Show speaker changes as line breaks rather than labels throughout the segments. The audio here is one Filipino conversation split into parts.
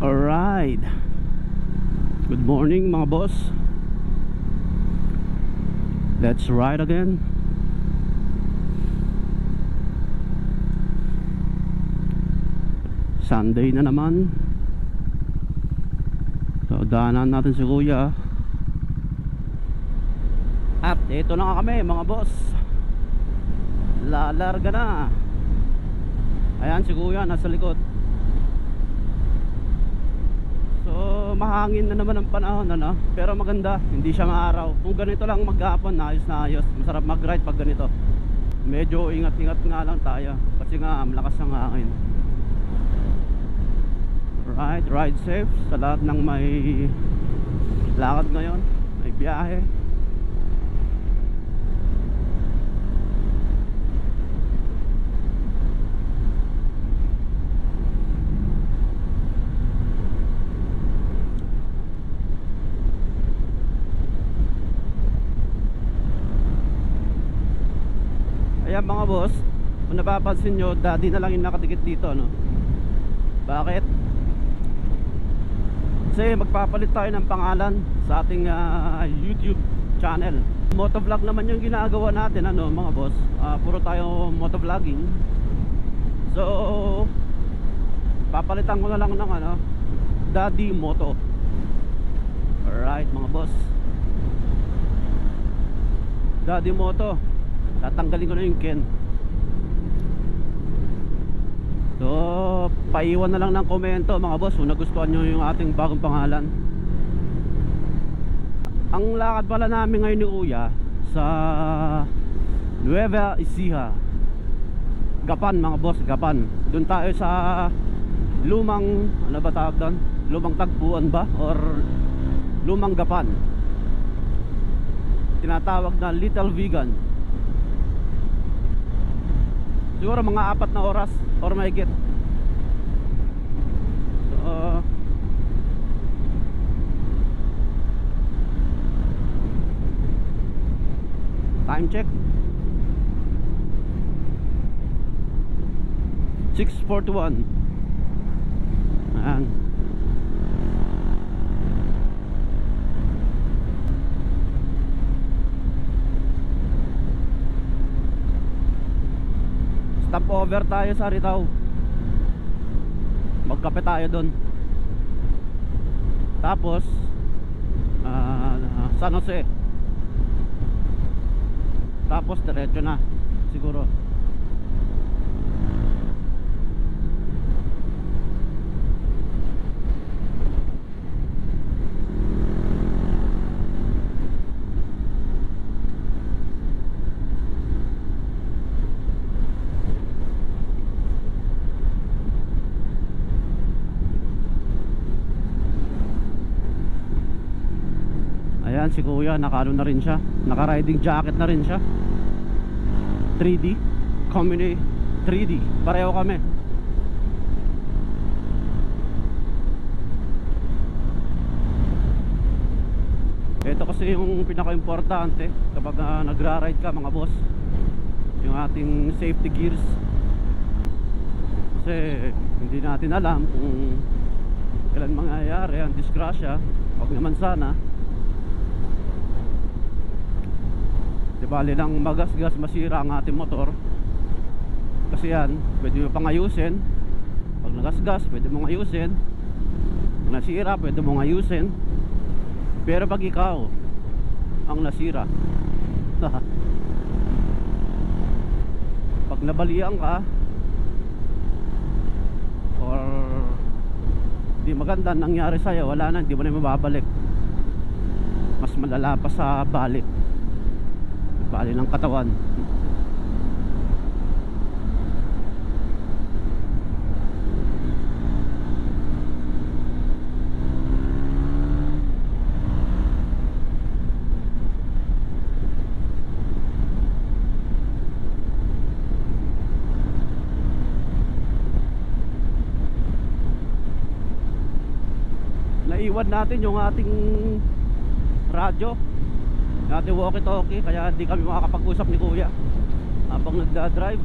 Alright, good morning mga boss. Let's ride again. Sunday na naman. So daanan natin si kuya. At ito na nga kami mga boss. Lalarga na. Ayan si kuya nasa likod. So mahangin na naman ang panahon ano? Pero maganda, hindi siya maaraw. Kung ganito lang maghapon, ayos na ayos. Masarap mag-ride pag ganito. Medyo ingat-ingat nga lang tayo kasi nga malakas ang hangin. Right, ride safe sa lahat ng may lakad ngayon, may biyahe. Ayan mga boss, kung napapansin nyo, daddy na lang yung nakadikit dito no? Bakit? Kasi magpapalit tayo ng pangalan sa ating YouTube channel. Motovlog naman yung ginagawa natin ano mga boss, puro tayo motovlogging. So papalitan ko na lang ng ano, Daddy Moto. Alright mga boss, Daddy Moto. Tatanggalin ko na yung Ken. So paiwan na lang ng komento mga boss kung nagustuhan nyo yung ating bagong pangalan. Ang lakad pala namin ngayon ni kuya sa Nueva Ecija, Gapan mga boss, Gapan. Doon tayo sa lumang, ano ba tawag doon? Lumang tagpuan ba? Or lumang Gapan, tinatawag na Little Vegan. Siguro mga 4 na oras or mahigit. So time check 6:41. Ayan. Stop over tayo sa Rizal. Magkape tayo doon. Tapos San Jose. Tapos diretso na siguro. Ayan si kuya, nakaano na rin siya, naka-riding jacket na rin siya. 3D Comedy 3D, pareho kami. Ito kasi yung pinaka-importante kapag nagra-ride ka mga boss, yung ating safety gears. Kasi hindi natin alam kung kailan mangyayari ang disgrasya. Huwag naman sana. Di bali lang magasgas masira ang ating motor. Kasi yan, pwede mo pang ayusin. Pag nagasgas, pwede mong ayusin. Pag nasira, pwede mong ayusin. Pero pag ikaw ang nasira, pag nabalian ka or di maganda nangyari sa'yo, wala na, hindi mo na mababalik. Mas malala pa sa balik, bali ng katawan. Naiwan natin yung ating radyo, yung ating walkie-talkie, kaya hindi kami makakapag-usap ni kuya habang nagda-drive.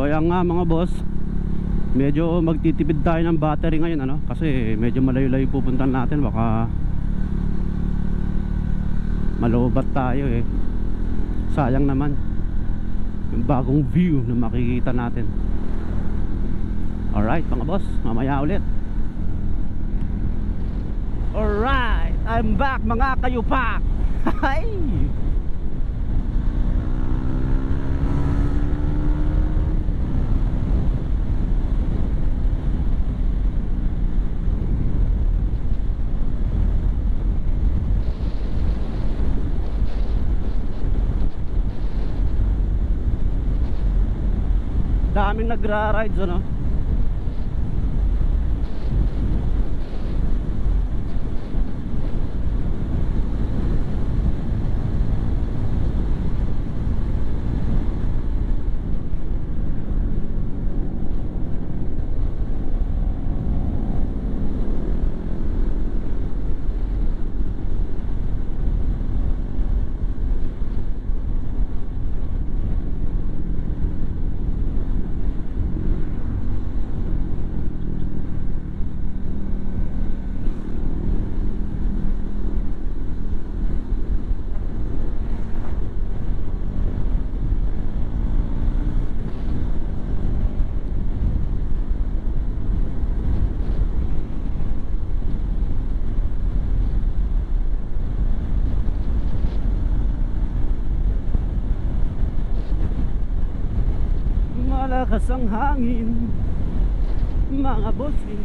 kaya nga mga boss, medyo magtitipid tayo ng battery ngayon, ano, kasi medyo malayo-layo pupuntahan natin. Baka malobat tayo eh. Sayang naman yung bagong view na makikita natin. Alright mga boss, mamaya ulit. Alright, I'm back mga kayupak. Hay! Daming nagra-rides, ano. Malakas ang hangin, mga bossing.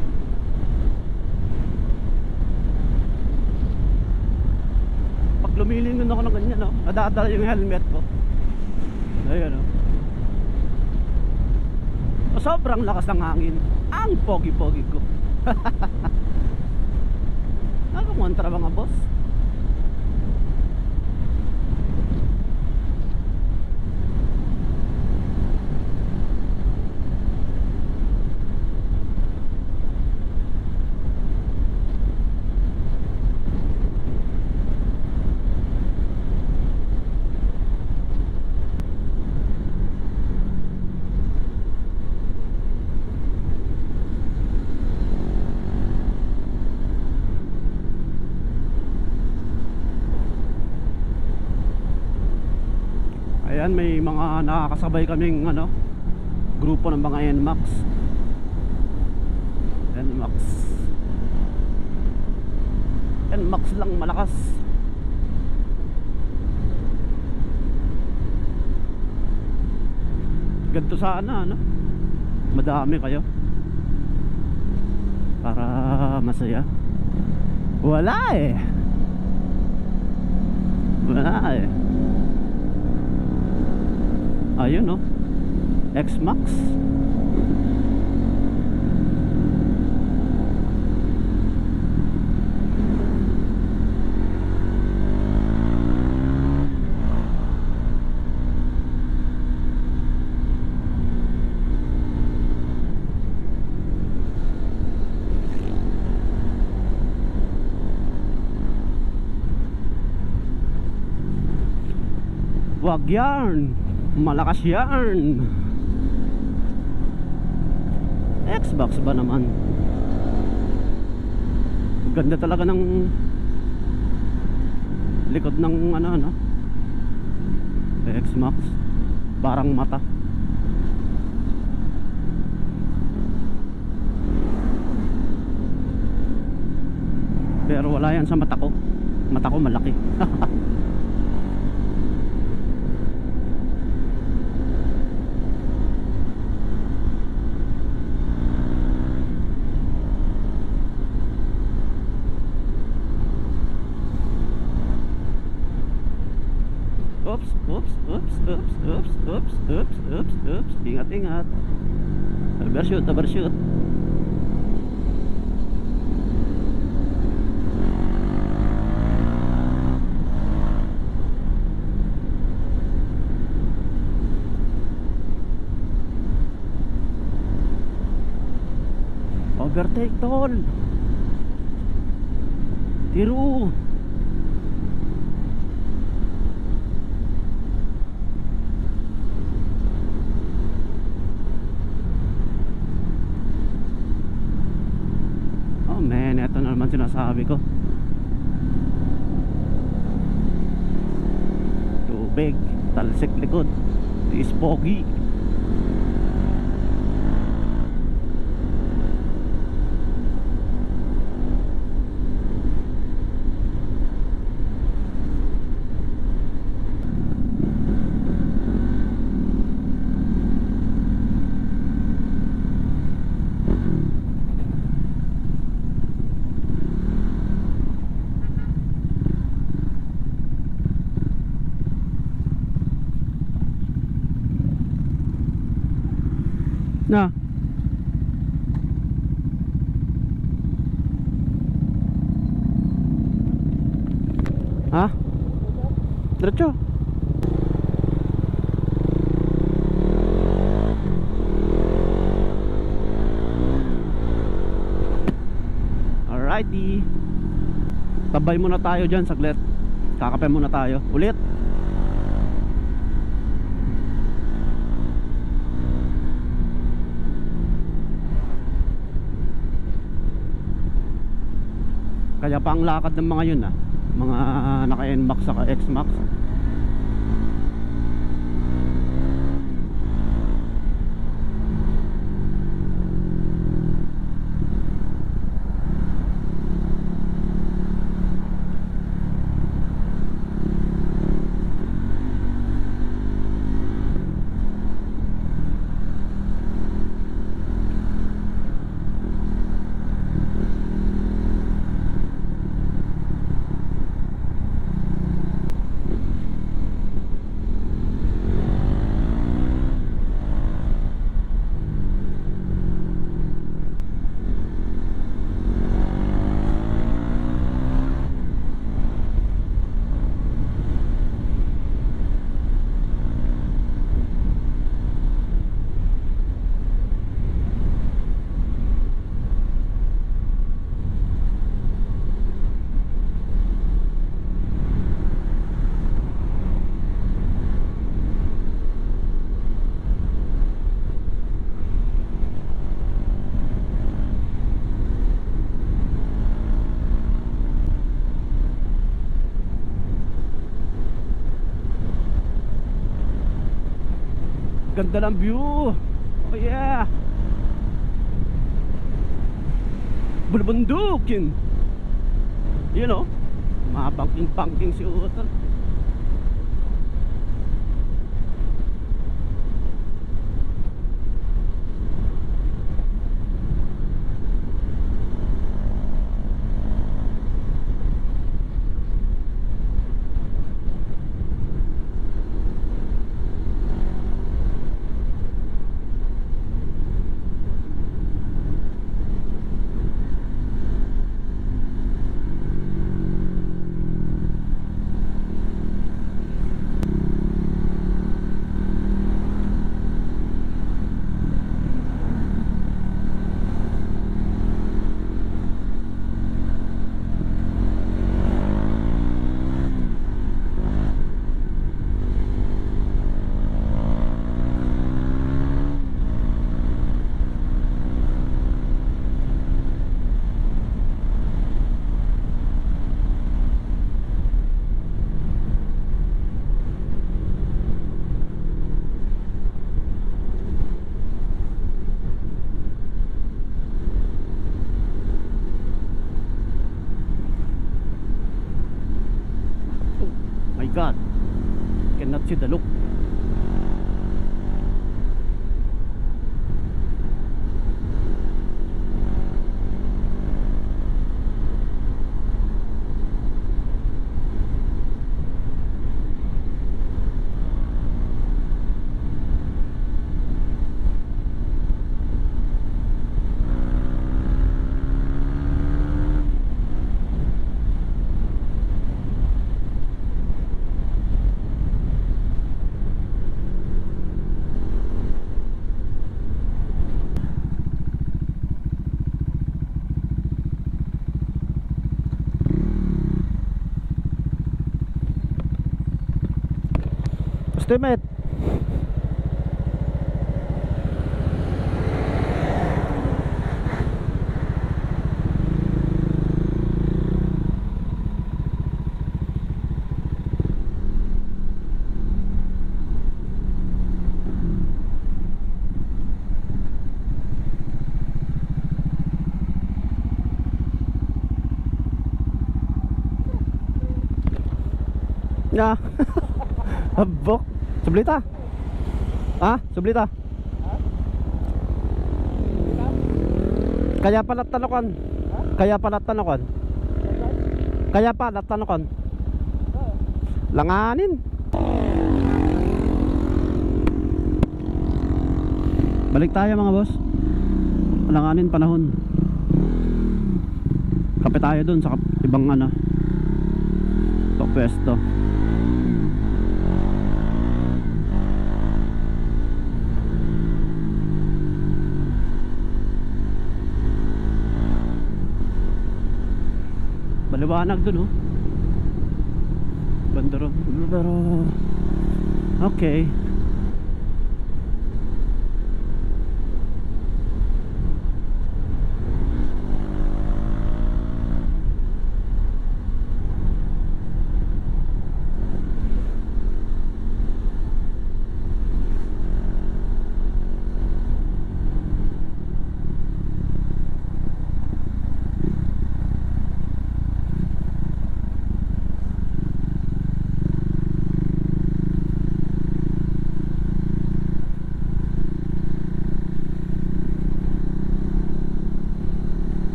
Pag lumilingon ako ng ganyan, no, nadadala yung helmet ko. Ayan, no. Sobrang lakas ng hangin. Ang pogi-pogi ko. Nakakontra mga boss. Ayan, may mga nakakasabay kaming ano, grupo ng mga NMAX. NMAX lang malakas. Ganito sana, ano, madami kayo para masaya. Wala eh. Ayun, no, X-Max. Wag yarn, malakas yarn. Xbox ba naman? Ganda talaga ng likod ng ano Xmax. Parang mata. Pero wala yan sa mata ko. Mata ko malaki. Oops. Ingat. Overshoot. Overtake tol. Tiru. Ito na naman sinasabi ko. Tubig, talsik likod, tiis pogi. Na. Ha? Diretso. Alrighty. Tabay muna tayo dyan saglit. Kakape muna tayo. Ulit. Kaya pa ang lakad ng mga yun mga naka NMAX saka XMAX. Ganda ng view. Oh yeah. Bulubundukin. You know, mapangking-pangking si Utol. God, cannot see the look. Estimate. Ya. Abok. Sublita. Ah, sublita. Kaya pala tanokon. Kaya pala tanokon. Kaya pala tanokon. Langanin. Balik tayo mga boss. Langanin panahon. Kape tayo dun sa ibang ano, pwesto. Maliwanag dun oh. Bandero. Pero okay.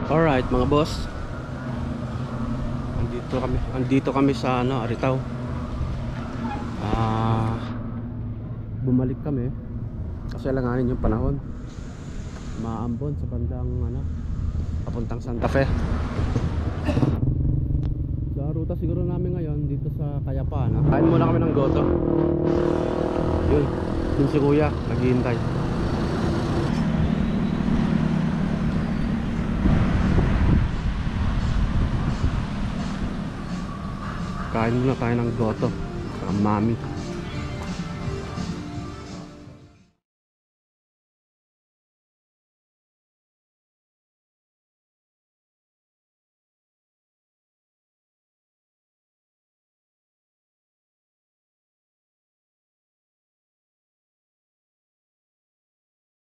Alright mga boss, andito kami sa Aritaw. Bumalik kami kasi alanganin yung panahon, maambon sa bandang papuntang Santa Fe. Sa ruta siguro namin ngayon dito sa Kayapaan. Kain muna kami ng goto. Yun si kuya naghihintay. Kain muna tayo ng goto. Mami.